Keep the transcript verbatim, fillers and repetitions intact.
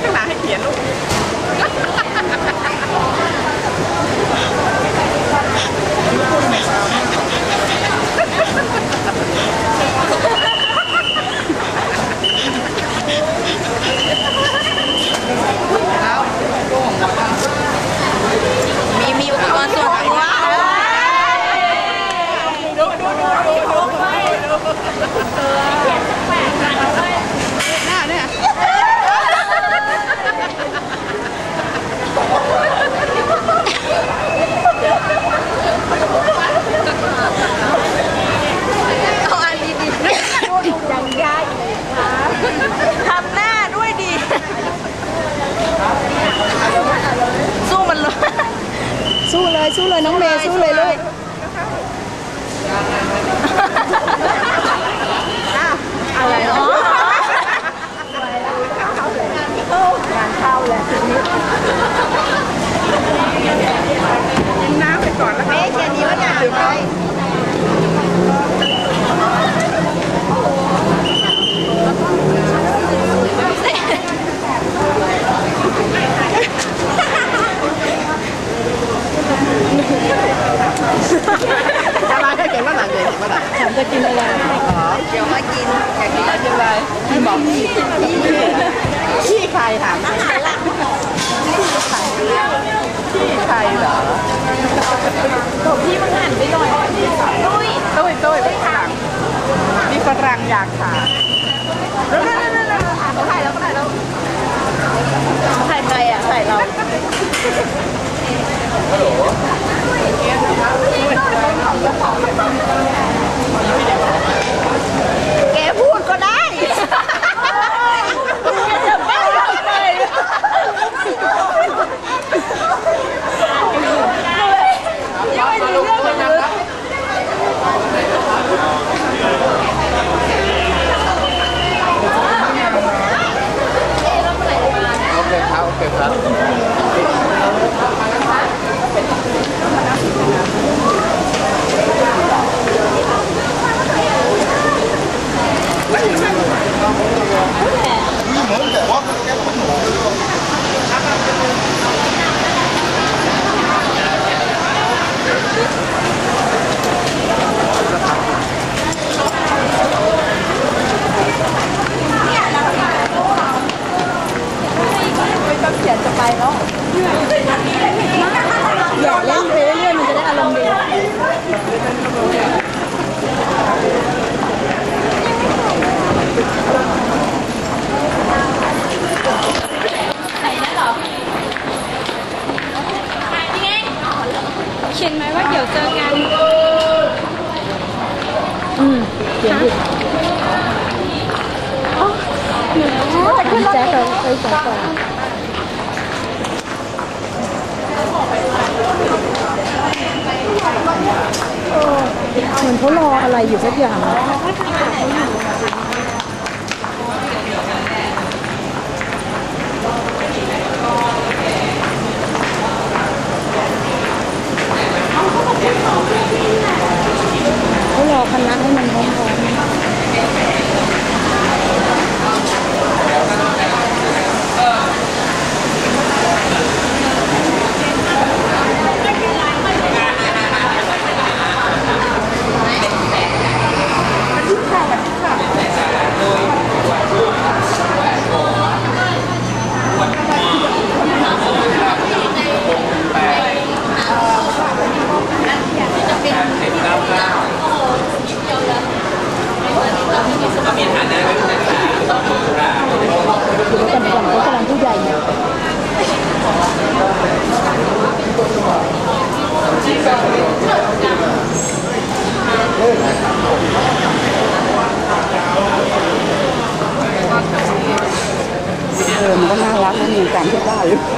ข้างหลังให้เขียนลูกมีมีอุปกรณ์ส่วนตัวดูดูดูดูดูหน้าเนี่ยเอาอันดีดีดูดูอย่างยายทำหน้าด้วยดีสู้มันเลยสู้เลยสู้เลยน้องเมย์สู้เลยลูกอะไรเนาะงานเข้าแล้วทีนี้กินน้ำไปก่อนแล้วค่ะเมย์เขียนนี้ว่าอย่างไรอะไรให้เขียนว่าหลังเลยเขียนว่าหลังฉันจะกินอะไรเดี๋ยวมากินอยากกินกินอะไรกินบอกขี้ขี้ใครถามขี้ใครขี้ใครเหรอบอกพี่มึงหันไปหน่อยตุ้ยตุ้ยตุ้ยฝรั่งนี่ฝรั่งอยากขาดเร็วเร็วเร็วเร็วเขาถ่ายแล้วเขาถ่ายแล้วถ่ายใครอ่ะถ่ายเราฮัลโหลแกพูดก็ได้จะบ้าทำไมยังไม่รู้เรื่องเลยโอเคครับโอเคครับจะไปแล้วอย่าเล่นไปเรื่อยๆมันจะได้อารมณ์ดีเขียนไหมว่าเดี๋ยวเจอกันอืมเขียนดิอ๋อเหนื่อยแจ๊คเราไปแจ๊คก่อนเหมือนเขารออะไรอยู่สักอย่างเขารอคณะให้มันพร้อมๆเออมันก็น่ารักนะมีการที่ได้อยู่